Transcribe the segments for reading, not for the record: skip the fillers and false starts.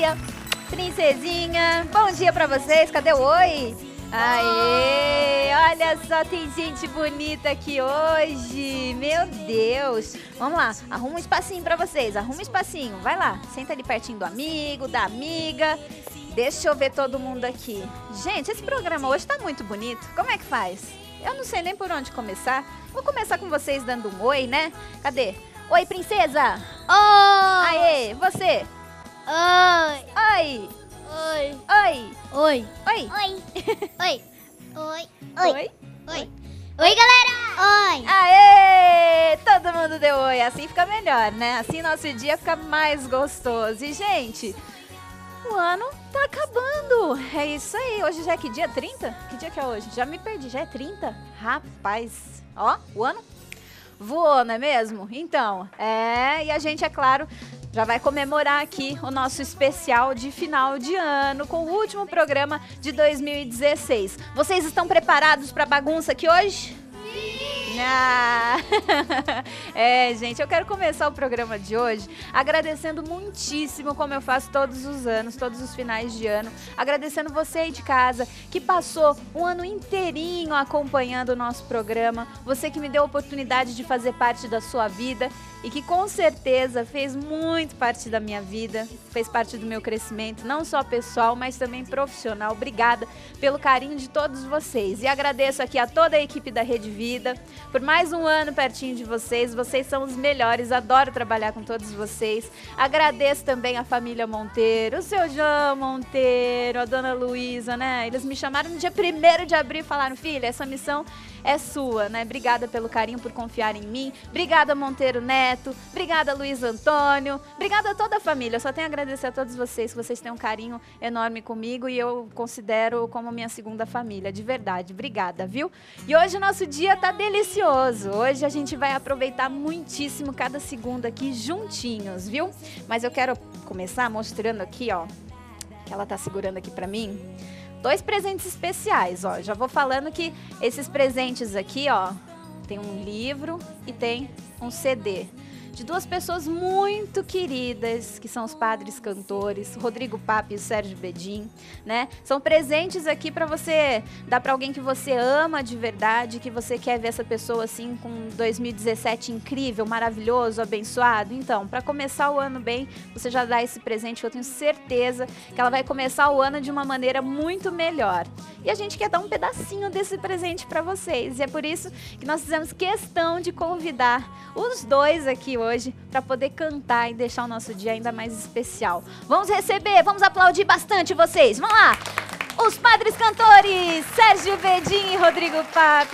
dia, princesinha. Bom dia pra vocês. Cadê o oi? Aê, olha só, tem gente bonita aqui hoje. Meu Deus. Vamos lá, arruma um espacinho pra vocês. Arruma um espacinho, vai lá. Senta ali pertinho do amigo, da amiga. Deixa eu ver todo mundo aqui. Gente, esse programa hoje tá muito bonito. Como é que faz? Eu não sei nem por onde começar. Vou começar com vocês dando um oi, né? Cadê? Oi, princesa. Oi. Aê, você. Oi. Oi. Oi. Oi. Oi. Oi. Oi. Oi. Oi. Oi. Oi. Oi, galera. Oi. Aê! Todo mundo deu oi. Assim fica melhor, né? Assim nosso dia fica mais gostoso. E, gente, o ano tá acabando. É isso aí. Hoje já é que dia? 30? Que dia que é hoje? Já me perdi. Já é 30? Rapaz. Ó, o ano voou, não é mesmo? Então, e a gente, é claro, já vai comemorar aqui o nosso especial de final de ano com o último programa de 2016. Vocês estão preparados para a bagunça aqui hoje? Ah. Gente, eu quero começar o programa de hoje agradecendo muitíssimo, como eu faço todos os anos, todos os finais de ano, agradecendo você aí de casa que passou um ano inteirinho acompanhando o nosso programa, você que me deu a oportunidade de fazer parte da sua vida e que com certeza fez muito parte da minha vida, fez parte do meu crescimento, não só pessoal, mas também profissional. Obrigada pelo carinho de todos vocês. E agradeço aqui a toda a equipe da Rede Vida, por mais um ano pertinho de vocês. Vocês são os melhores, adoro trabalhar com todos vocês. Agradeço também a família Monteiro, o seu João Monteiro, a dona Luísa, né? Eles me chamaram no dia 1º de abril e falaram: filha, essa missão é sua, né? Obrigada pelo carinho, por confiar em mim. Obrigada, Monteiro Neto. Obrigada, Luiz Antônio. Obrigada a toda a família. Eu só tenho a agradecer a todos vocês, que vocês têm um carinho enorme comigo e eu considero como minha segunda família, de verdade. Obrigada, viu? E hoje o nosso dia tá delicioso. Hoje a gente vai aproveitar muitíssimo cada segundo aqui juntinhos, viu? Mas eu quero começar mostrando aqui, ó, que ela tá segurando aqui pra mim. 2 presentes especiais, ó. Já vou falando que esses presentes aqui, ó, tem um livro e tem um CD de 2 pessoas muito queridas, que são os padres cantores, Rodrigo Pape e o Sérgio Bedin, né? São presentes aqui para você dar para alguém que você ama de verdade, que você quer ver essa pessoa assim com 2017 incrível, maravilhoso, abençoado. Então, para começar o ano bem, você já dá esse presente, eu tenho certeza que ela vai começar o ano de uma maneira muito melhor. E a gente quer dar um pedacinho desse presente para vocês. E é por isso que nós fizemos questão de convidar os 2 aqui hoje para poder cantar e deixar o nosso dia ainda mais especial. Vamos receber, vamos aplaudir bastante vocês. Vamos lá! Os padres cantores, Sérgio Bedin e Rodrigo Pape,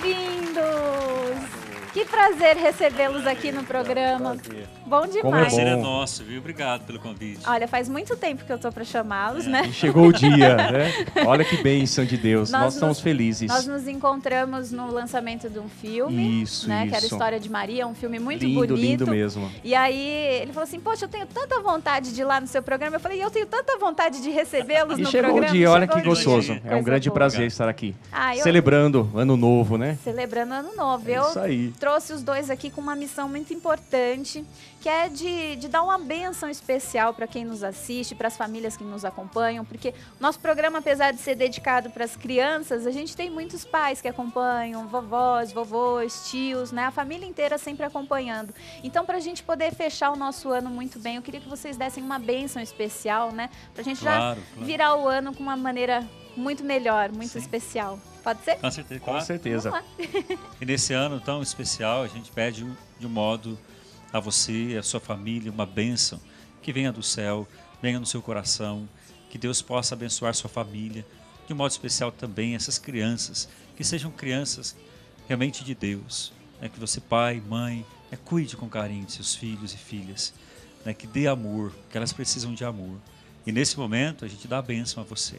bem-vindos! Que prazer recebê-los aqui no programa. Bom demais. O prazer é nosso, viu? Obrigado pelo convite. Olha, faz muito tempo que eu tô para chamá-los, né? E chegou o dia, né? Olha que bênção de Deus. Nós estamos felizes. Nós nos encontramos no lançamento de um filme, isso. Que era a História de Maria, um filme muito lindo, bonito. Lindo mesmo. E aí ele falou assim: poxa, eu tenho tanta vontade de ir lá no seu programa. Eu falei: eu tenho tanta vontade de recebê-los no programa. E chegou o dia, olha que gostoso. Dia. É um grande prazer estar aqui. Celebrando Ano Novo, né? Celebrando Ano Novo. Isso aí. Trouxe os 2 aqui com uma missão muito importante, que é de dar uma bênção especial para quem nos assiste, para as famílias que nos acompanham, porque nosso programa, apesar de ser dedicado para as crianças, a gente tem muitos pais que acompanham, vovós, vovôs, tios, né? A família inteira sempre acompanhando. Então, para a gente poder fechar o nosso ano muito bem, eu queria que vocês dessem uma bênção especial, né? Para a gente já virar o ano com uma maneira muito melhor, muito especial. Pode ser? Com certeza. Com certeza. Vamos lá. E nesse ano tão especial, a gente pede de um modo a você e a sua família uma bênção que venha do céu, venha no seu coração, que Deus possa abençoar sua família, de um modo especial também essas crianças, que sejam crianças realmente de Deus, né? Que você, pai, mãe, cuide com carinho de seus filhos e filhas, né? Que dê amor, que elas precisam de amor. E nesse momento a gente dá a bênção a você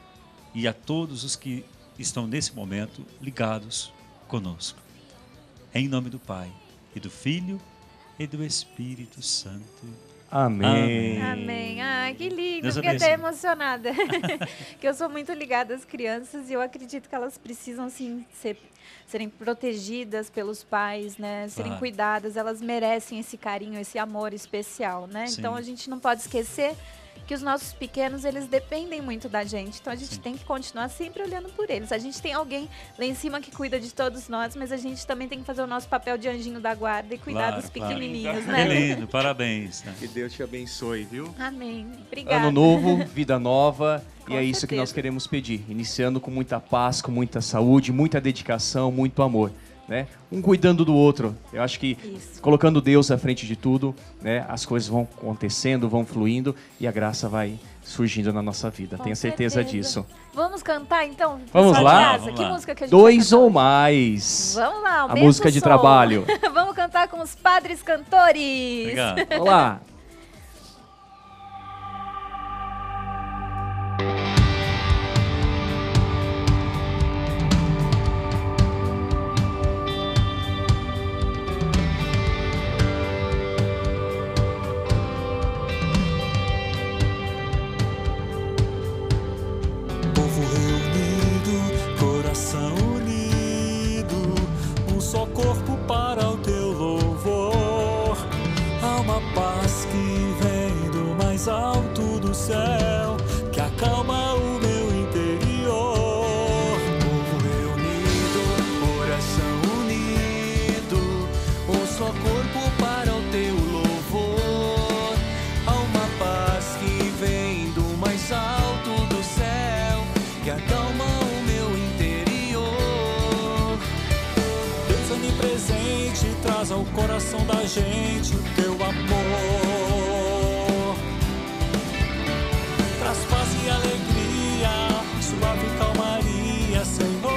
e a todos os que estão nesse momento ligados conosco. Em nome do Pai, e do Filho, e do Espírito Santo. Amém. Amém. Ai, que lindo. Deus Fiquei abençoe. até emocionada. Que eu sou muito ligada às crianças e eu acredito que elas precisam, sim, serem protegidas pelos pais, né? Serem cuidadas. Elas merecem esse carinho, esse amor especial, né? Sim. Então, a gente não pode esquecer que os nossos pequenos, eles dependem muito da gente. Então a gente tem que continuar sempre olhando por eles. A gente tem alguém lá em cima que cuida de todos nós, mas a gente também tem que fazer o nosso papel de anjinho da guarda e cuidar dos pequenininhos, né? Que lindo, parabéns. Né? Que Deus te abençoe, viu? Amém. Obrigada. Ano novo, vida nova, Com e é isso que certeza. nós queremos pedir. Iniciando com muita paz, com muita saúde, muita dedicação, muito amor. Né? Um cuidando do outro. Eu acho que Isso. colocando Deus à frente de tudo, né, as coisas vão acontecendo, vão fluindo e a graça vai surgindo na nossa vida. Com Tenha certeza certeza. disso. Vamos cantar então? Vamos Pessoal de lá? casa, Vamos que lá. música que a gente Dois vai ou cantar? mais. Vamos lá, A aumenta música o de som. trabalho. Vamos cantar com os padres cantores. Obrigado. Vamos lá. Povo reunido, coração unido, um só corpo para o teu louvor. Há uma paz que vem do mais alto do céu, que acalma o meu interior. Povo reunido, coração unido, um só corpo para o teu louvor. Há uma paz que vem do mais alto do céu, que acalma o meu interior. Deus onipresente, traz ao coração da gente o teu amor. Traz paz e alegria, suave calmaria, Senhor.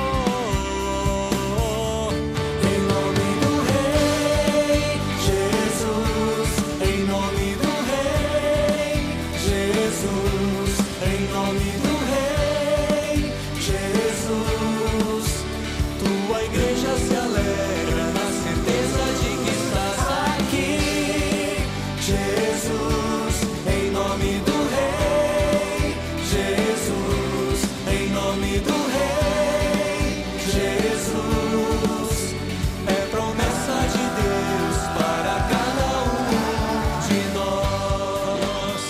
Em nome do Rei Jesus, em nome do Rei Jesus, em nome do Rei Jesus, tua igreja se alegra na certeza de que estás aqui. Jesus, em nome do Rei Jesus, em nome do Rei Jesus, é promessa de Deus para cada um de nós.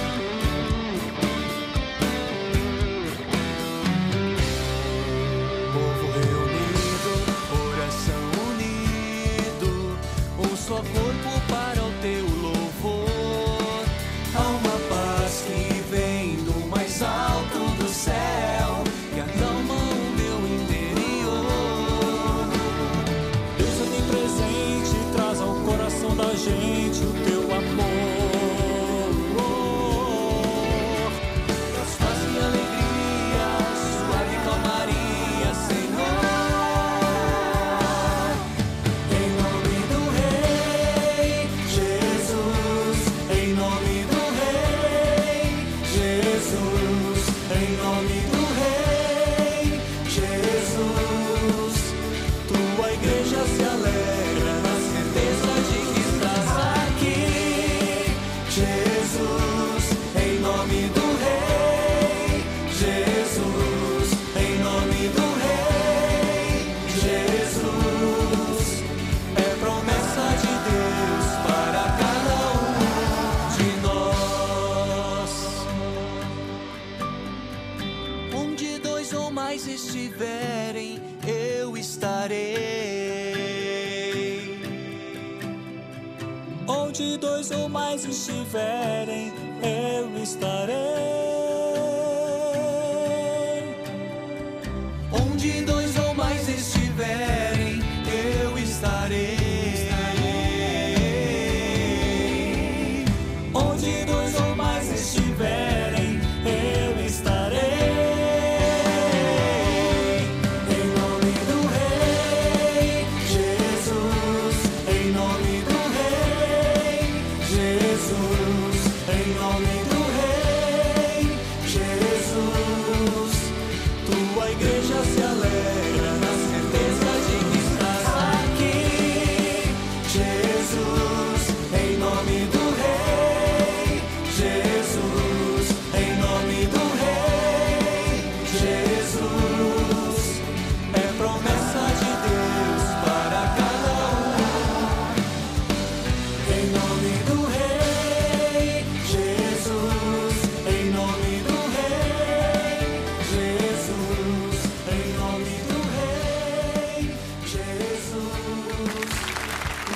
Povo reunido, coração unido, um só corpo para o teu louvor. Há uma paz que vem do mais alto do céu, que acalma o meu interior. Deus onipresente, traz ao coração da gente o teu amor. Traz paz e alegria, suave calmaria, Senhor. Em nome do Rei Jesus, em nome do Rei Jesus, em nome do Rei Jesus, tua igreja se alegra na certeza de que estás aqui. Jesus, em nome do Rei Jesus, em nome do Rei Jesus, é promessa de Deus para cada um de nós. Onde dois ou mais estiverem, eu estarei. Onde dois ou mais estiverem, eu estarei. Onde dois ou mais estiverem, eu estarei. Onde dois ou mais estiverem, eu estarei. Em nome do Rei Jesus, em nome do Rei Jesus, em nome do Rei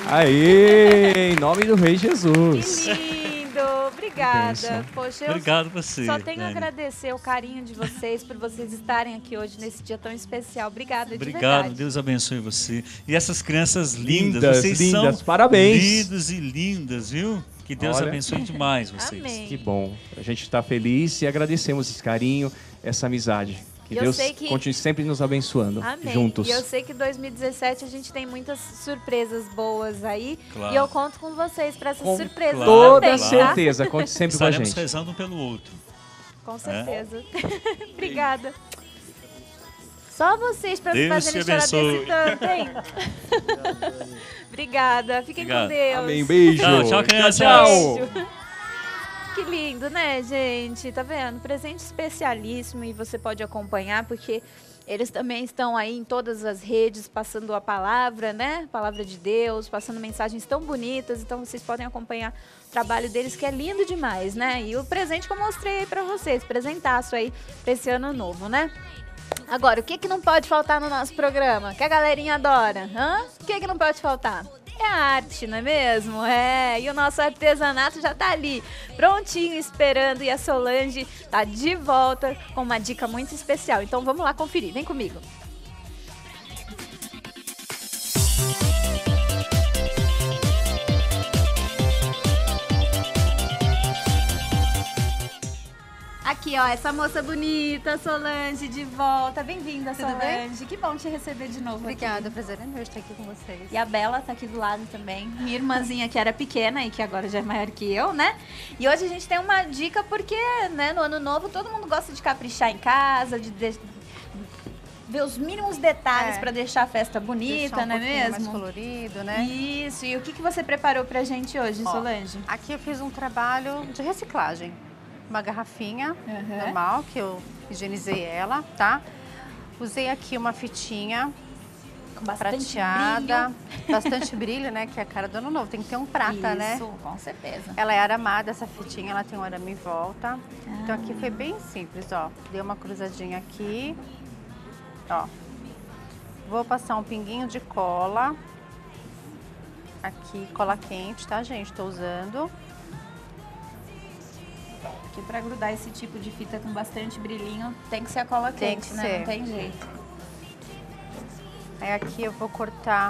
Aê, em nome do Rei Jesus. Que lindo! Obrigada. Bênção. Poxa, eu Obrigado você. só tenho a Dani. agradecer o carinho de vocês por vocês estarem aqui hoje nesse dia tão especial. Obrigada, de Obrigado, verdade. Deus abençoe você. E essas crianças lindas, Lindas, vocês lindas, são parabéns. lindos e lindas, viu? Que Deus Olha. abençoe demais vocês. Amém. Que bom. A gente está feliz e agradecemos esse carinho, essa amizade. Que Eu Deus sei que- continue sempre nos abençoando Amém. juntos. E eu sei que 2017 a gente tem muitas surpresas boas aí. Claro. E eu conto com vocês para essas Com surpresas claro, Toda também, tá? certeza, conte sempre com a Estaremos gente. rezando um pelo outro. Com certeza. Obrigada. Só vocês para me Deus fazerem te chorar abençoe. desse tanto, hein? Obrigada. Fiquem com Obrigado. Deus. Amém, beijo. Tchau, tchau, crianças. Beijo. Que lindo, né, gente? Tá vendo? Presente especialíssimo e você pode acompanhar porque eles também estão aí em todas as redes passando a palavra, né? Palavra de Deus, passando mensagens tão bonitas. Então vocês podem acompanhar o trabalho deles que é lindo demais, né? E o presente que eu mostrei aí pra vocês, presentaço aí pra esse ano novo, né? Agora, o que que não pode faltar no nosso programa? Que a galerinha adora, hã? O que que não pode faltar? É a arte, não é mesmo? É, e o nosso artesanato já tá ali, prontinho, esperando. E a Solange tá de volta com uma dica muito especial. Então vamos lá conferir, vem comigo. Aqui, ó, essa moça bonita, Solange, de volta. Bem-vinda, Tudo Solange. Que bom te receber de novo aqui. Obrigada, prazer é meu estar aqui com vocês. E a Bela tá aqui do lado também. Minha irmãzinha que era pequena e que agora já é maior que eu, né? E hoje a gente tem uma dica porque, né, no ano novo todo mundo gosta de caprichar em casa, de ver os mínimos detalhes É. pra deixar a festa bonita, Deixar não é pouquinho mais mesmo? colorido, né? Isso. E o que você preparou pra gente hoje, Ó, Solange? Aqui eu fiz um trabalho de reciclagem. Uma garrafinha Uhum. normal, que eu higienizei ela, tá? Usei aqui uma fitinha Com bastante prateada, bastante brilho, né? Que é a cara do ano novo. Tem que ter um prata, né? Isso, com certeza. Ela é aramada, essa fitinha, ela tem um arame em volta. Então aqui foi bem simples, ó. Dei uma cruzadinha aqui, ó. Vou passar um pinguinho de cola. Aqui, cola quente, tá, gente? Tô usando. Porque pra grudar esse tipo de fita com bastante brilhinho, tem que ser a cola Tem quente, que né? ser. Não tem jeito. Aí aqui eu vou cortar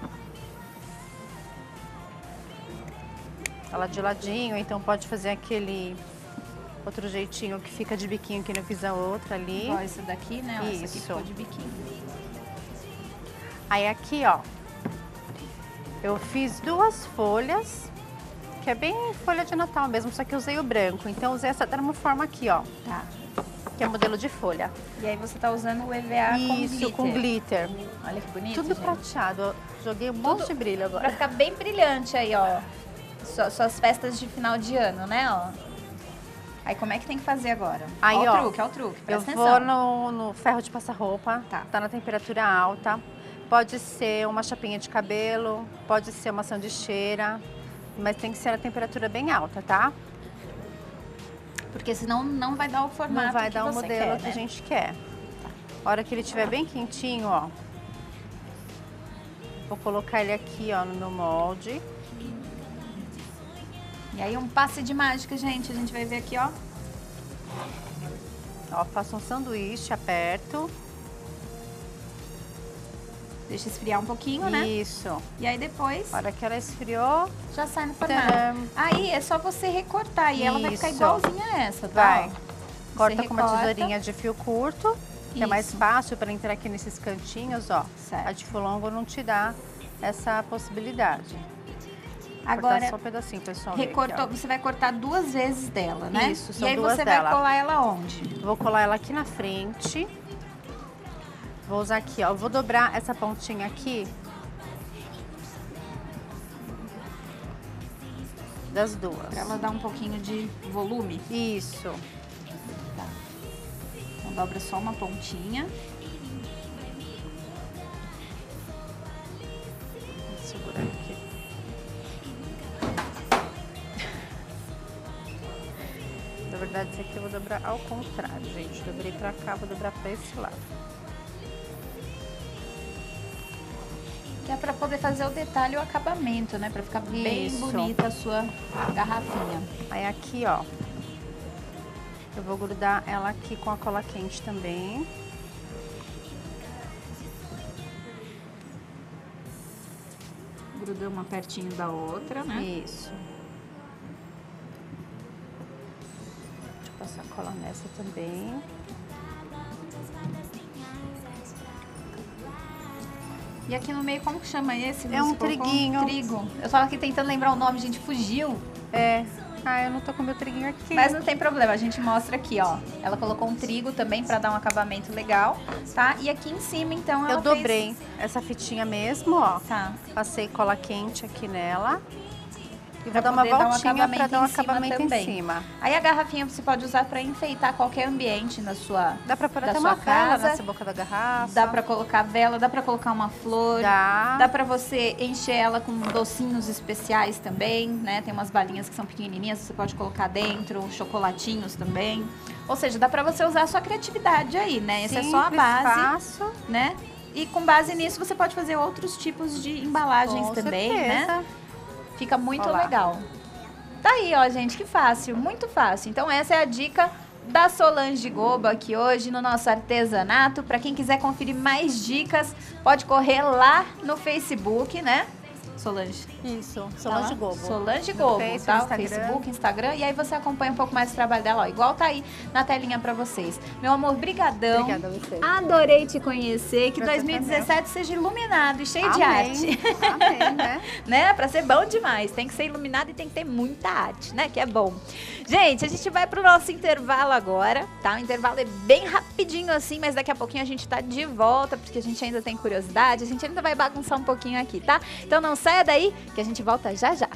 ela de ladinho, então pode fazer aquele outro jeitinho que fica de biquinho que não fiz a outra ali. Igual essa daqui, né? Ó, essa aqui Isso. ficou de biquinho. Aí aqui, ó, eu fiz duas folhas, que é bem folha de Natal mesmo, só que eu usei o branco. Então eu usei essa termoforma aqui, ó, Tá. que é modelo de folha. E aí você tá usando o EVA Isso, com glitter. Olha que bonito, Tudo gente. prateado. Eu joguei um monte de brilho Pra agora. ficar bem brilhante aí, ó. Suas festas de final de ano, né, ó. Aí como é que tem que fazer agora? Aí, ó, ó, o truque, ó o truque. Eu Presta vou atenção. no ferro de passar roupa, Tá. tá na temperatura alta. Pode ser uma chapinha de cabelo, pode ser uma sanduicheira, mas tem que ser a temperatura bem alta, tá? Porque senão não vai dar o formato Não vai que dar o você modelo quer, que né? a gente quer. A hora que ele estiver bem quentinho, ó, vou colocar ele aqui, ó, no meu molde. E aí um passe de mágica, gente. A gente vai ver aqui, ó. Ó, faço um sanduíche, aperto. Deixa esfriar um pouquinho, né? Isso. E aí depois A hora que ela esfriou, já sai no formato. tcharam. Aí é só você recortar e ela vai ficar Isso. igualzinha a essa, tá? Vai. Ó. Corta Você com uma recorta. tesourinha de fio curto, que é mais Isso. fácil para entrar aqui nesses cantinhos, ó. Certo. A de fio longo não te dá essa possibilidade. Agora, Cortar só um pedacinho, pessoal. ver aqui, recortou, ó. você vai cortar duas vezes dela, né? Isso, E são aí duas você dela. vai colar ela onde? Vou colar ela aqui na frente. Vou usar aqui, ó. Vou dobrar essa pontinha aqui. Das duas. Pra ela dar um pouquinho de volume. Isso. Então dobra só uma pontinha. Vou segurar aqui. Na verdade, esse aqui eu vou dobrar ao contrário, gente. Dobrei pra cá, vou dobrar pra esse lado. Que é pra poder fazer o detalhe e o acabamento, né? Pra ficar bem Isso. bonita a sua garrafinha. Aí aqui, ó, eu vou grudar ela aqui com a cola quente também. Grudou uma pertinho da outra, né? Isso. Deixa eu passar cola nessa também. E aqui no meio, como que chama esse? É um Você colocou? triguinho. Trigo. Eu tava aqui tentando lembrar o nome, gente, fugiu. É. Ah, eu não tô com meu triguinho aqui. Mas não tem problema, a gente mostra aqui, ó. Ela colocou um trigo também pra dar um acabamento legal, tá? E aqui em cima, então, ela eu dobrei essa fitinha mesmo, ó. Tá. Passei cola quente aqui nela. E Pra vou dar uma poder dar um voltinha pra dar um acabamento em cima acabamento em também. cima. Aí a garrafinha você pode usar pra enfeitar qualquer ambiente na sua Dá pra pôr da até sua uma vela casa. nessa boca da garrafa. Dá pra colocar vela, dá pra colocar uma flor. Dá. Dá pra você encher ela com docinhos especiais também, né? Tem umas balinhas que são pequenininhas, você pode colocar dentro, chocolatinhos também. Ou seja, dá pra você usar a sua criatividade aí, né? Essa é só a Simples, base, fácil. né? E com base nisso você pode fazer outros tipos de embalagens Com também, certeza. né? Fica muito Ó lá. legal. Tá aí, ó, gente, que fácil, muito fácil. Então essa é a dica da Solange Goba aqui hoje no nosso artesanato. Para quem quiser conferir mais dicas, pode correr lá no Facebook, né? Solange. Isso, Tá Solange lá? Gobo. Solange No Gobo, Face, tá? no Instagram. Facebook, Instagram. E aí você acompanha um pouco mais o trabalho dela, ó. Igual tá aí na telinha pra vocês. Meu amor, brigadão. Obrigada a você. Adorei te conhecer. Que Você 2017 seja iluminado e cheio de Amém. arte. Amém, né? Né? Pra ser bom demais. Tem que ser iluminado e tem que ter muita arte, né? Que é bom. Gente, a gente vai pro nosso intervalo agora, tá? O intervalo é bem rapidinho assim, mas daqui a pouquinho a gente tá de volta, porque a gente ainda tem curiosidade, a gente ainda vai bagunçar um pouquinho aqui, tá? Então não saia daí, que a gente volta já já.